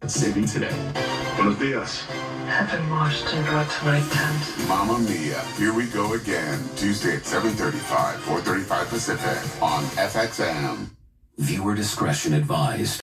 Saving today. Buenos dias. Heaven washed and brought to my tent. Mamma Mia, here we go again. Tuesday at 7:35, 4:35 Pacific on FXM. Viewer discretion advised.